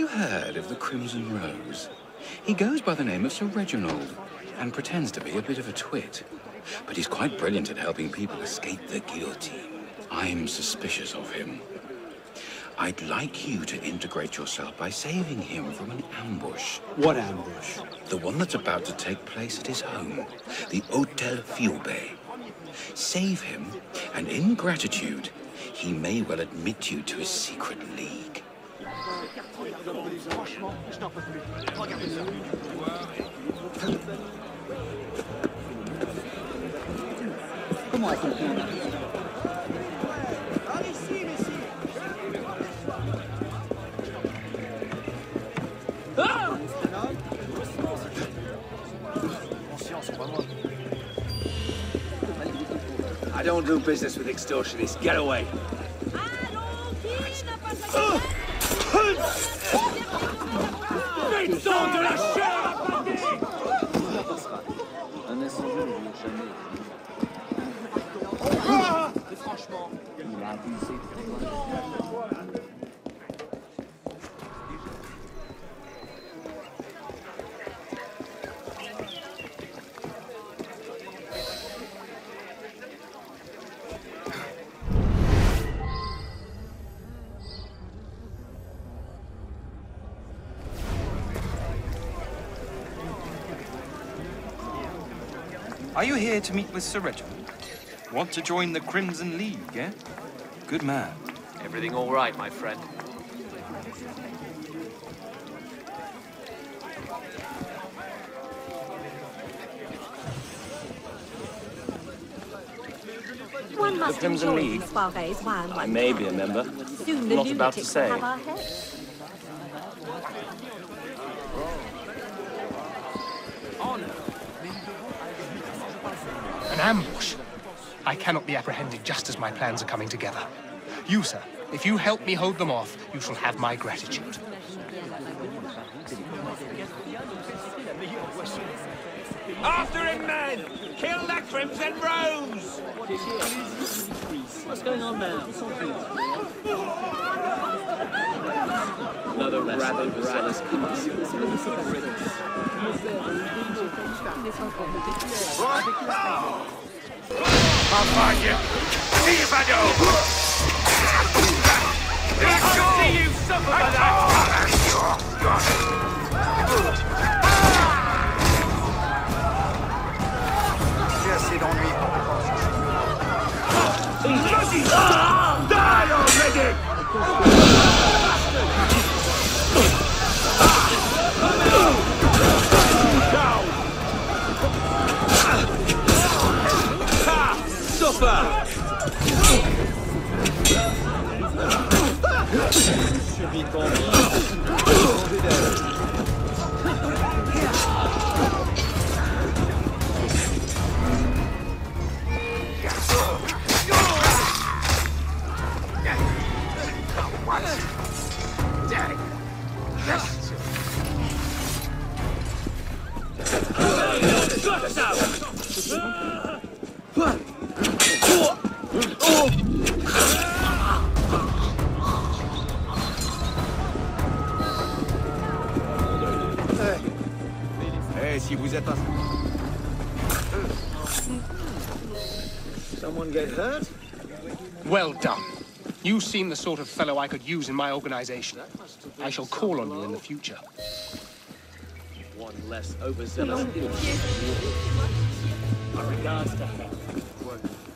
heard of the Crimson Rose? He goes by the name of Sir Reginald and pretends to be a bit of a twit. But he's quite brilliant at helping people escape the guillotine. I'm suspicious of him. I'd like you to integrate yourself by saving him from an ambush. What ambush? The one that's about to take place at his home, the Hotel Fiume. Save him, and in gratitude, he may well admit you to his secret league. Comment est-ce qu'on I don't do business with extortionists. Get away. de la chair! Un incendiaire ne vient jamais. Mais franchement, il a abusé de toi. Are you here to meet with Sir Reginald? Want to join the Crimson League, eh? Good man. Everything all right, my friend? One must The Crimson enjoy League? these soirees while I may be a member. soon the Not about to lunatics say. will have our heads. An ambush? I cannot be apprehended just as my plans are coming together. You, sir, if you help me hold them off, you shall have my gratitude. After him, men! Kill that Crimson Rose! What's going on now? Another rabid overzealous I'll find you! See if I do! I'll see you suffer for that! J'ai assez d'ennuis pour Die already! Suffer! Subis ton vie. Si vous êtes Someone get hurt? Well done. You seem the sort of fellow I could use in my organization. I shall call on you in the future. One less overzealous idiot. Our regards to him.